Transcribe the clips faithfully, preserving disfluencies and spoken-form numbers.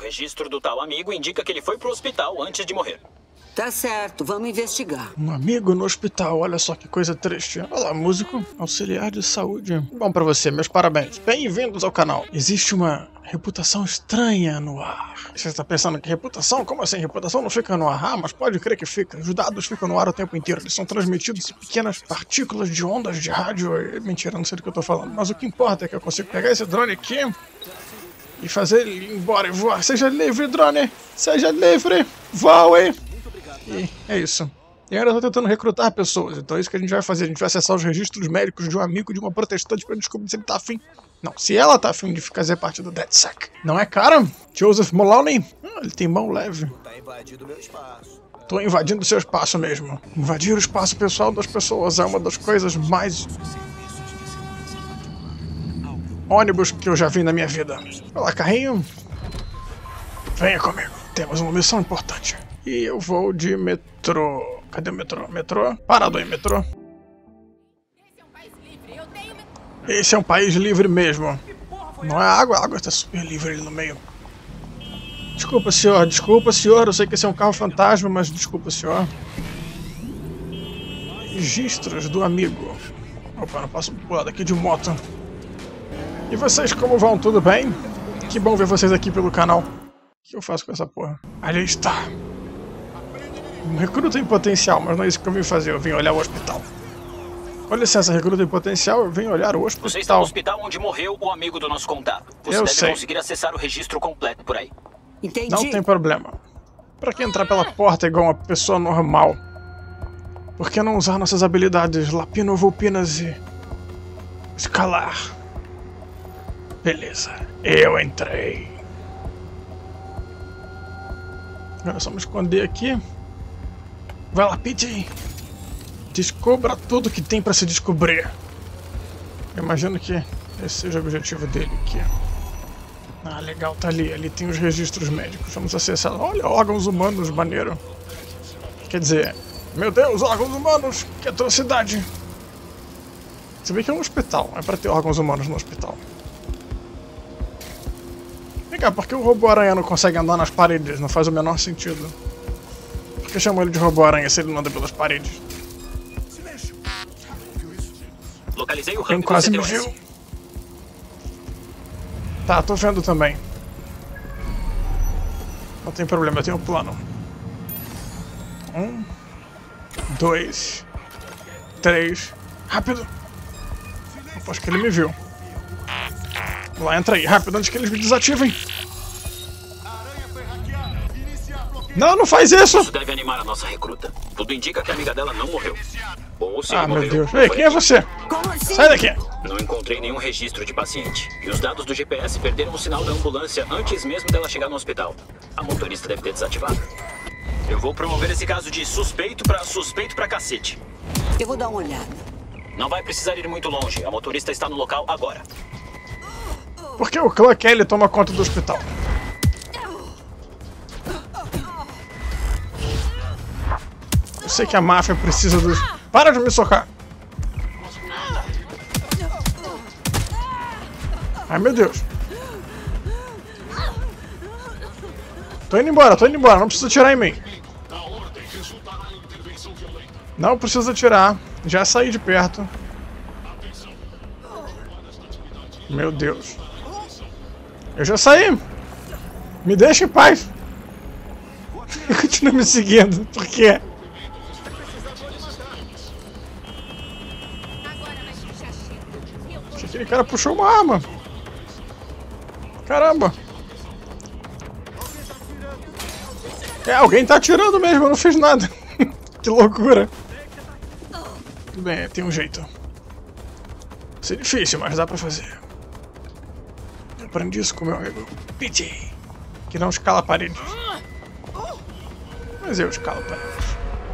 registro do tal amigo indica que ele foi pro hospital antes de morrer. Tá certo, vamos investigar. Um amigo no hospital, olha só que coisa triste. Olá, músico, auxiliar de saúde. Bom pra você, meus parabéns. Bem-vindos ao canal. Existe uma reputação estranha no ar. Você está pensando que reputação? Como assim? Reputação não fica no ar? Ah, mas pode crer que fica. Os dados ficam no ar o tempo inteiro. Eles são transmitidos em pequenas partículas de ondas de rádio. Mentira, não sei do que eu tô falando. Mas o que importa é que eu consigo pegar esse drone aqui e fazer ele ir embora e voar. Seja livre, drone! Seja livre! Voe! E é isso. E ainda tô tentando recrutar pessoas, então é isso que a gente vai fazer. A gente vai acessar os registros médicos de um amigo de uma protestante pra descobrir se ele tá afim. Não, se ela tá afim de fazer parte do DedSec. Não é, cara? Joseph Maloney? Ah, ele tem mão leve. Tá invadindo meu espaço. Tô invadindo seu espaço mesmo. Invadir o espaço pessoal das pessoas é uma das coisas mais... ônibus que eu já vi na minha vida. Olá, carrinho. Venha comigo. Temos uma missão importante. E eu vou de metrô. Cadê o metrô? Metrô? Parado aí, metrô. Esse é um país livre mesmo. Não é água? A água está super livre ali no meio. Desculpa, senhor. Desculpa, senhor. Eu sei que esse é um carro fantasma, mas desculpa, senhor. Registros do amigo. Opa, não posso pular daqui de moto. E vocês, como vão? Tudo bem? Que bom ver vocês aqui pelo canal. O que eu faço com essa porra? Ali está. Um recruta em potencial, mas não é isso que eu vim fazer. Eu vim olhar o hospital. Com licença, recruta em potencial, eu vim olhar o hospital. Você está no hospital onde morreu o amigo do nosso contato. Você eu deve sei. conseguir acessar o registro completo por aí. Entendi. Não tem problema. Pra que entrar pela porta igual uma pessoa normal? Por que não usar nossas habilidades lapino-vulpinas e... escalar? Beleza, eu entrei. Agora é só me esconder aqui. Vai lá, Pete. Descubra tudo que tem pra se descobrir. Eu imagino que esse seja o objetivo dele aqui. Ah, legal, tá ali. Ali tem os registros médicos. Vamos acessar. Olha, órgãos humanos, maneiro. Quer dizer, meu Deus, órgãos humanos! Que atrocidade! Você vê que é um hospital. É pra ter órgãos humanos no hospital. Vem cá, por que o robô-aranha não consegue andar nas paredes? Não faz o menor sentido. Por que chamam ele de robô-aranha se ele não anda pelas paredes? Localizei o hub Quem do quase C me T O S. viu. Tá, tô vendo também. Não tem problema, eu tenho um plano. Um, dois, três. Rápido! Opa, acho que ele me viu. Vamos lá, entra aí, rápido, antes que eles me desativem. Não, não faz isso! Isso deve animar a nossa recruta. Tudo indica que a amiga dela não morreu. Ou se Ah, morreu, meu Deus. não Ei, foi quem é você? Como assim? Sai daqui! Não encontrei nenhum registro de paciente. E os dados do G P S perderam o sinal da ambulância antes mesmo dela chegar no hospital. A motorista deve ter desativado. Eu vou promover esse caso de suspeito pra suspeito pra cacete. Eu vou dar uma olhada. Não vai precisar ir muito longe. A motorista está no local agora. Por que o clã Kelly toma conta do hospital? Eu sei que a máfia precisa dos... Para de me socar! Ai, meu Deus. Tô indo embora, tô indo embora. Não precisa atirar em mim. Não precisa atirar. Já saí de perto. Meu Deus. Eu já saí. Me deixa em paz. Continua me seguindo. Por quê? Aquele cara puxou uma arma. Caramba. É, alguém tá atirando mesmo, eu não fiz nada. Que loucura. Tudo bem, tem um jeito. Vai ser difícil, mas dá pra fazer. Eu aprendi isso com meu amigo P J, que não escala paredes. Mas eu escalo paredes.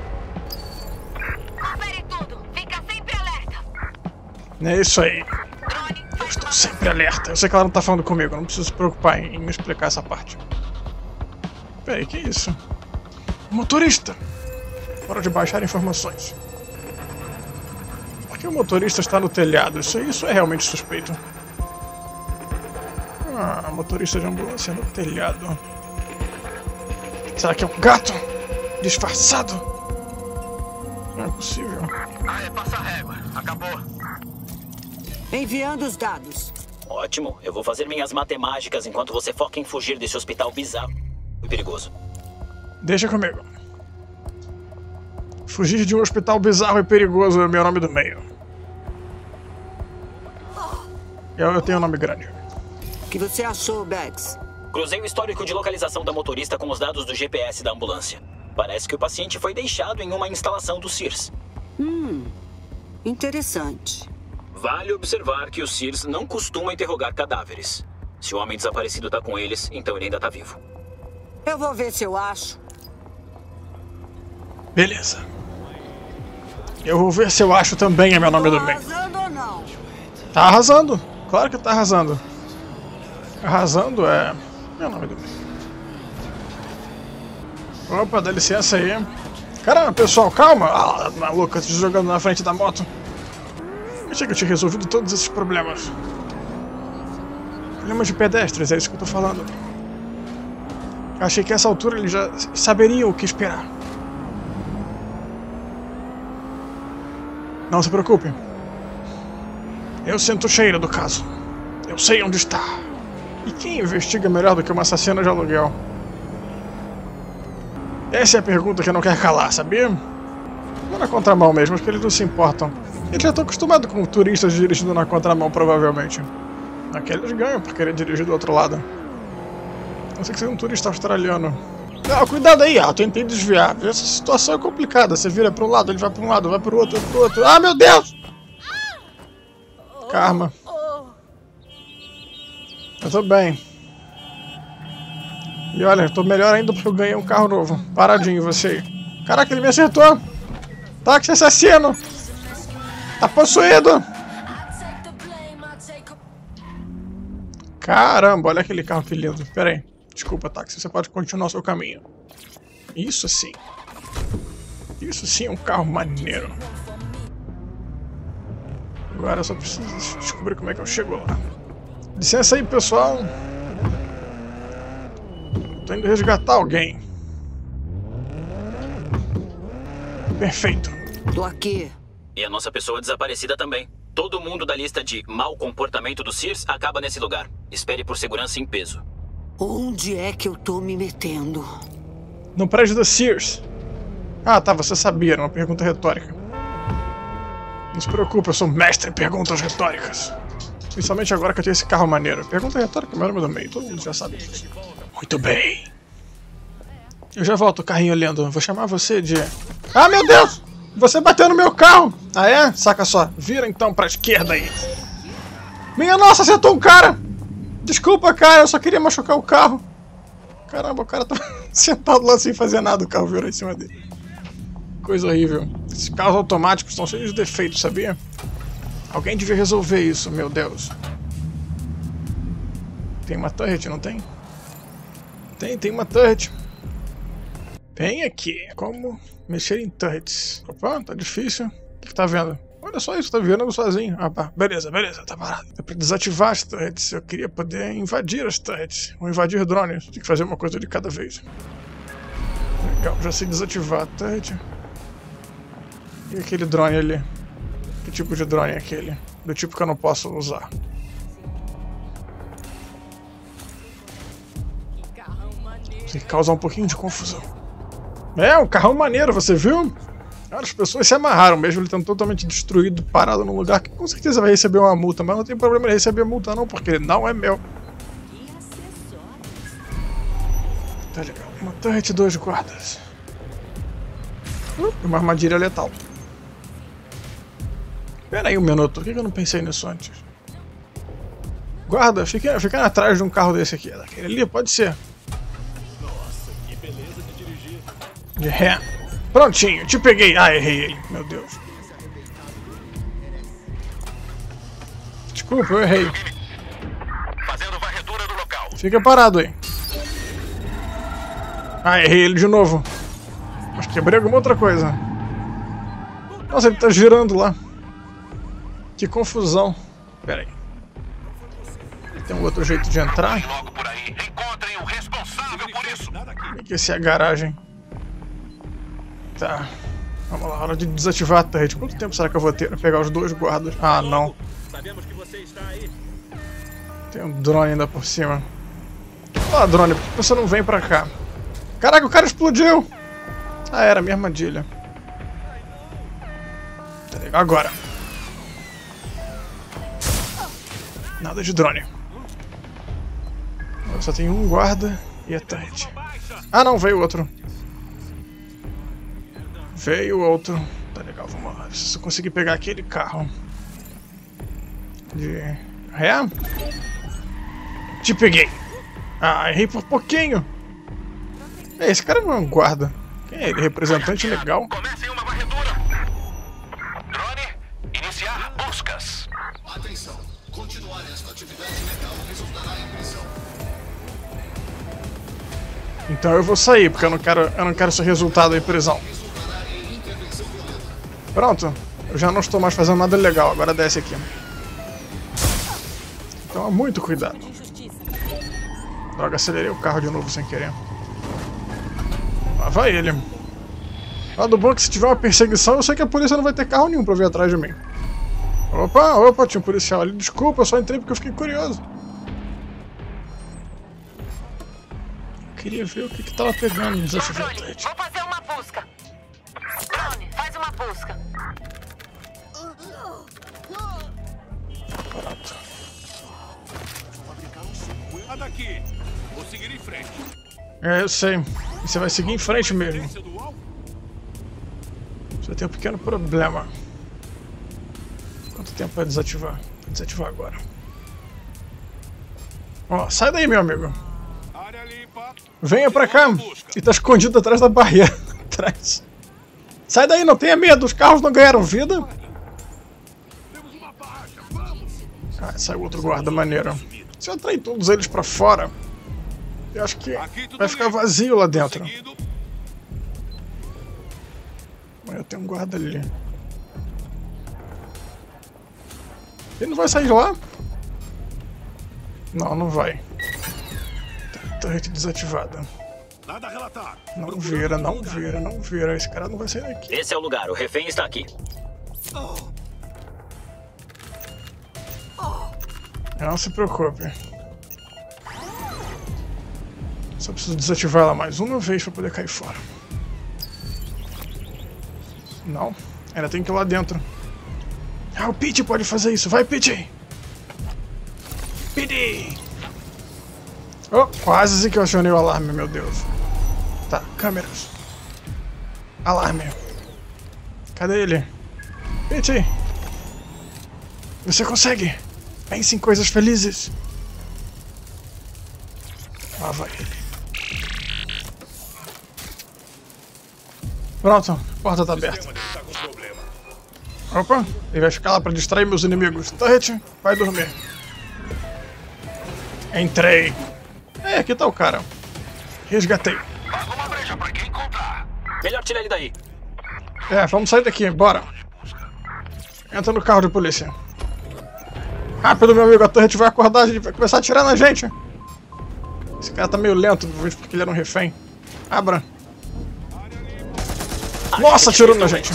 Confere tudo. Fica sempre alerta. É isso aí. Drone, Eu estou sempre alerta. Eu sei que ela não tá falando comigo, não preciso se preocupar em, em me explicar essa parte. Peraí, que isso? Motorista! Hora de baixar informações. Por que o motorista está no telhado? Isso, isso é realmente suspeito. Ah, motorista de ambulância no telhado. Será que é um gato? Disfarçado? Não é possível. Ah, é, passa a régua. Acabou. Enviando os dados. Ótimo. Eu vou fazer minhas matemáticas enquanto você foca em fugir desse hospital bizarro e perigoso. Deixa comigo. Fugir de um hospital bizarro e perigoso é o meu nome do meio. Eu, eu tenho um nome grande. O que você achou, Bags? Cruzei o histórico de localização da motorista com os dados do G P S da ambulância. Parece que o paciente foi deixado em uma instalação do Sears. Hum, interessante. Vale observar que o Sears não costuma interrogar cadáveres. Se o homem desaparecido está com eles, então ele ainda está vivo. Eu vou ver se eu acho. Beleza. Eu vou ver se eu acho também é meu nome Tô do meio. arrasando ou não? Tá arrasando. Claro que tá arrasando. Arrasando é meu nome do meio. Opa, dá licença aí. Caramba, pessoal, calma. Ah, maluca, se jogando na frente da moto. Achei que eu tinha resolvido todos esses problemas. Problemas de pedestres, é isso que eu tô falando. Eu achei que a essa altura eles já saberiam o que esperar. Não se preocupe. Eu sinto o cheiro do caso. Eu sei onde está. E quem investiga melhor do que uma assassina de aluguel? Essa é a pergunta que eu não quero calar, sabia? Não na contramão mesmo, porque eles não se importam. Eles já estão acostumados com turistas dirigindo na contramão, provavelmente. Aqueles ganham por querer dirigir do outro lado. Não sei que seja um turista australiano. Ah, cuidado aí, ah, eu tentei desviar. Essa situação é complicada. Você vira para um lado, ele vai para um lado, vai para o outro, vai para o outro. Ah, meu Deus! Karma. Eu tô bem. E olha, eu tô melhor ainda porque eu ganhei um carro novo. Paradinho, você aí. Caraca, ele me acertou! Táxi assassino! Tá possuído! Caramba, olha aquele carro que lindo. Pera aí. Desculpa, táxi, você pode continuar o seu caminho. Isso sim. Isso sim é um carro maneiro. Agora eu só preciso descobrir como é que eu chego lá. Licença aí, pessoal. Tô indo resgatar alguém. Perfeito. Tô aqui. E a nossa pessoa desaparecida também. Todo mundo da lista de mau comportamento do Sears acaba nesse lugar. Espere por segurança em peso. Onde é que eu tô me metendo? No prédio do Sears. Ah, tá, você sabia, era uma pergunta retórica. Não se preocupe, eu sou mestre em perguntas retóricas. Principalmente agora que eu tenho esse carro maneiro. Pergunta retórica é o meu nome do meio, todo mundo já sabe disso. Muito bem. Eu já volto, carrinho lindo. Vou chamar você de... Ah, meu Deus! Você bateu no meu carro! Ah, é? Saca só. Vira então pra esquerda aí. Minha nossa, acertou um cara! Desculpa, cara, eu só queria machucar o carro. Caramba, o cara tá sentado lá sem fazer nada, o carro virou em cima dele. Coisa horrível. Esses carros automáticos estão cheios de defeitos, sabia? Alguém devia resolver isso, meu Deus. Tem uma turret, não tem? Tem, tem uma turret. Tem aqui. Como mexer em turrets? Opa, tá difícil. O que, que tá vendo? Olha só isso, tá virando sozinho. Ah, pá. Beleza, beleza, tá parado. É pra desativar as turrets. Eu queria poder invadir as turrets. Ou invadir drones. Tem que fazer uma coisa de cada vez. Legal, já sei desativar a turret. E aquele drone ali? Que tipo de drone é aquele? Do tipo que eu não posso usar. Tem que causar um pouquinho de confusão. É, um carrão maneiro, você viu? As pessoas se amarraram mesmo, ele estando totalmente destruído, parado num lugar que com certeza vai receber uma multa, mas não tem problema ele receber multa não, porque ele não é meu. Tá legal. Uma turret e dois guardas. Uh, uma armadilha letal. Pera aí um minuto, por que eu não pensei nisso antes? Guarda, fica, fica atrás de um carro desse aqui. Daquele ali, pode ser. Nossa, que beleza de dirigir. De ré. Prontinho, te peguei. Ah, errei ele. Meu Deus. Desculpa, eu errei. Fazendo varredura do local. Fica parado aí. Ah, errei ele de novo. Mas quebrei alguma outra coisa. Nossa, ele tá girando lá. Que confusão. Pera aí. Tem um outro jeito de entrar? Logo por aí. Encontrem o responsável por isso. Nada aqui. Aqui é a garagem. Tá. Vamos lá, hora de desativar a turret. Quanto tempo será que eu vou ter pra pegar os dois guardas? Ah, não. Sabemos que você está aí. Tem um drone ainda por cima. Ah, drone, por que você não vem pra cá? Caraca, o cara explodiu! Ah, era a minha armadilha. Tá legal, agora. Nada de drone. Eu só tenho um guarda e a turret. Ah, não, veio outro. Veio outro. Tá legal, vamos lá. Se eu conseguir pegar aquele carro. De... ré. Te peguei. Ah, errei por pouquinho. É, esse cara não é um guarda. Quem é ele? Representante legal. Comecem uma varredura. Drone, iniciar buscas. Atenção. Continuar esta atividade legal resultará em prisão. Então eu vou sair, porque eu não quero, eu não quero esse resultado em prisão. Pronto. Eu já não estou mais fazendo nada legal. Agora desce aqui. Então, muito cuidado. Droga, acelerei o carro de novo sem querer. Lá vai ele. Lá do bom é que se tiver uma perseguição, eu sei que a polícia não vai ter carro nenhum pra vir atrás de mim. Opa, opa, tinha um policial ali. Desculpa, eu só entrei porque eu fiquei curioso. Eu queria ver o que que tava pegando nos Drone, acidentes. vou fazer uma busca. Drone, faz uma busca. Pronto. A daqui. Vou seguir em frente. É, eu sei. E você vai seguir em frente mesmo. Referência do alvo? Você tem um pequeno problema. Quanto tempo vai desativar? Vou desativar agora. Ó, sai daí, meu amigo. Área limpa. Venha pra cá. E tá escondido atrás da barreira. Atrás. Sai daí, não tenha medo. Os carros não ganharam vida. Temos uma baixa. Vamos. Ah, saiu outro guarda maneiro. Se eu atrair todos eles pra fora, eu acho que vai ficar vazio lá dentro. Seguindo. Mas eu tenho um guarda ali. Ele não vai sair de lá? Não, não vai. Tá, turret desativada. Nada a relatar. Não vira, não vira, não vira. Esse cara não vai sair daqui. Esse é o lugar, o refém está aqui. Não se preocupe. Só preciso desativar ela mais uma vez para poder cair fora. Não, ainda tem que ir lá dentro. Ah, o Pete pode fazer isso. Vai, Pete! Pete! Oh, quase que eu acionei o alarme, meu Deus. Tá, câmeras. Alarme. Cadê ele? Pete! Você consegue! Pense em coisas felizes. Lá vai ele. Pronto, a porta tá aberta. Está com problema. Opa, ele vai ficar lá pra distrair meus inimigos. Turret, vai dormir. Entrei. É, aqui tá o cara. Resgatei. Alguma brecha pra quem encontrar. Melhor tirar ele daí. É, vamos sair daqui, bora. Entra no carro de polícia. Rápido, meu amigo, a Turret vai acordar, a gente vai começar a atirar na gente. Esse cara tá meio lento, porque ele era um refém. Abra. Nossa, atirou na gente.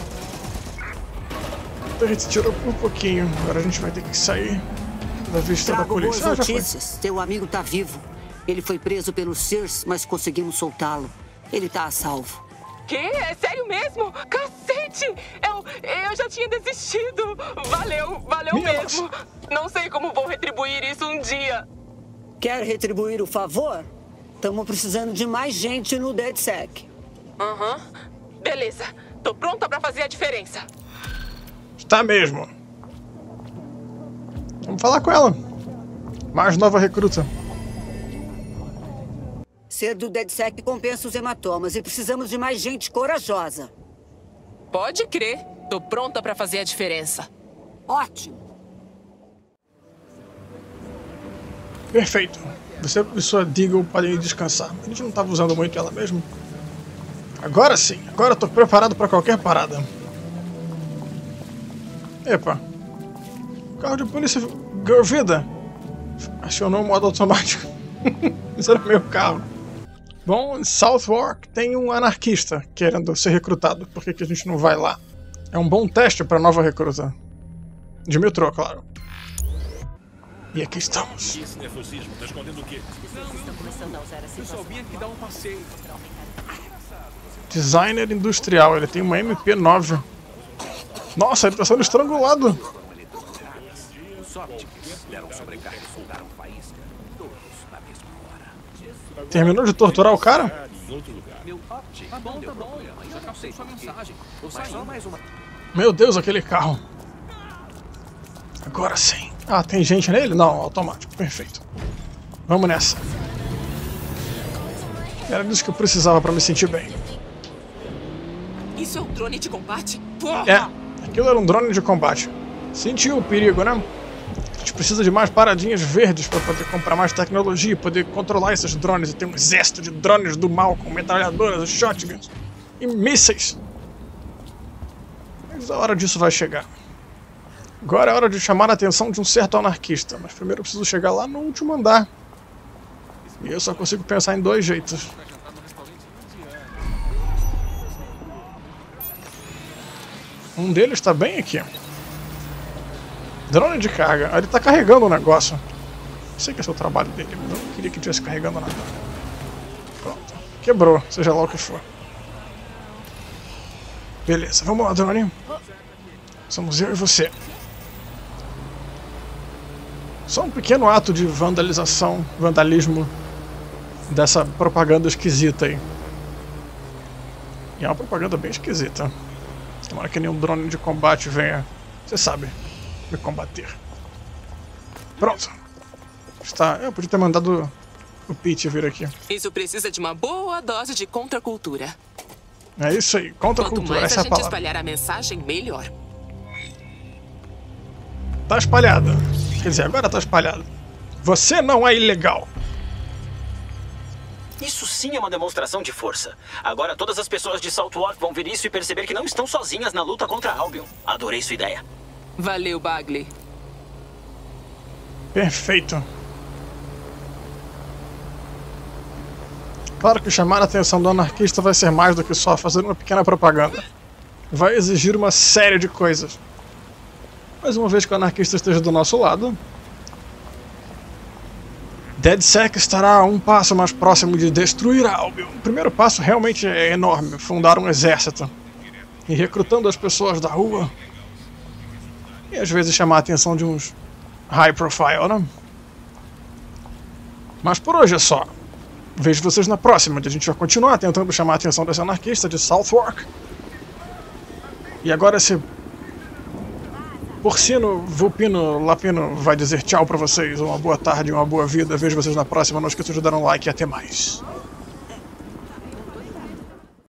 A Turret tirou por um pouquinho. Agora a gente vai ter que sair da vista da Trago boas polícia. Ah, já foi. notícias. Teu amigo tá vivo. Ele foi preso pelos Sears, mas conseguimos soltá-lo. Ele tá a salvo. Quê? É sério mesmo? Cacete! Eu, eu já tinha desistido. Valeu, valeu Minha mesmo. nossa. Não sei como vou retribuir isso um dia. Quer retribuir o favor? Estamos precisando de mais gente no DedSec. Aham. Beleza. Tô pronta pra fazer a diferença. Está mesmo. Vamos falar com ela. Mais nova recruta. Ser do DedSec compensa os hematomas e precisamos de mais gente corajosa. Pode crer. Tô pronta pra fazer a diferença. Ótimo. Perfeito. Você e sua Deagle podem ir descansar. A gente não estava usando muito ela mesmo. Agora sim. Agora eu tô preparado para qualquer parada. Epa. O carro de polícia ganhou vida. Acionou o modo automático. Esse era meu carro. Bom, em Southwark tem um anarquista querendo ser recrutado. Por que que a gente não vai lá? É um bom teste para nova recruta. De metrô, claro. E aqui estamos. Esse nervosismo tá escondendo o quê? Eu só vim aqui dar um passeio. Designer industrial, ele tem uma M P nove. Nossa, ele tá sendo estrangulado. Terminou de torturar o cara? Meu Deus, aquele carro. Agora sim. Ah, tem gente nele? Não, automático. Perfeito. Vamos nessa. Era disso que eu precisava pra me sentir bem. Isso é um drone de combate? Porra! É, aquilo era um drone de combate. Sentiu o perigo, né? A gente precisa de mais paradinhas verdes para poder comprar mais tecnologia e poder controlar esses drones e ter um exército de drones do mal com metralhadoras, shotguns e mísseis. Mas a hora disso vai chegar. Agora é hora de chamar a atenção de um certo anarquista, mas primeiro eu preciso chegar lá no último andar. E eu só consigo pensar em dois jeitos. Um deles está bem aqui. Drone de carga. Ah, ele está carregando o negócio. Eu sei que esse é o trabalho dele, mas eu não queria que estivesse carregando nada. Pronto. Quebrou, seja lá o que for. Beleza, vamos lá, drone. Somos eu e você. Só um pequeno ato de vandalização, vandalismo dessa propaganda esquisita aí. E é uma propaganda bem esquisita. Tomara que nenhum drone de combate venha, você sabe, me combater. Pronto. Está. Eu podia ter mandado o Pete vir aqui. Isso precisa de uma boa dose de contracultura. É isso aí, contracultura, Quanto mais essa a é a gente palavra. espalhar a mensagem, melhor. Tá espalhada. Quer dizer, agora tá espalhada. Você não é ilegal. Isso sim é uma demonstração de força. Agora todas as pessoas de Southwark vão ver isso e perceber que não estão sozinhas na luta contra Albion. Adorei sua ideia. Valeu, Bagley. Perfeito. Claro que chamar a atenção do anarquista vai ser mais do que só fazer uma pequena propaganda. Vai exigir uma série de coisas. Mas uma vez que o anarquista esteja do nosso lado, DedSec estará um passo mais próximo de destruir a Albion. O primeiro passo realmente é enorme, fundar um exército. E recrutando as pessoas da rua. E às vezes chamar a atenção de uns high profile, né? Mas por hoje é só. Vejo vocês na próxima, onde a gente vai continuar tentando chamar a atenção desse anarquista de Southwark. E agora esse porcino, vulpino, lapino vai dizer tchau pra vocês. Uma boa tarde, uma boa vida. Vejo vocês na próxima. Não esqueçam de dar um like e até mais.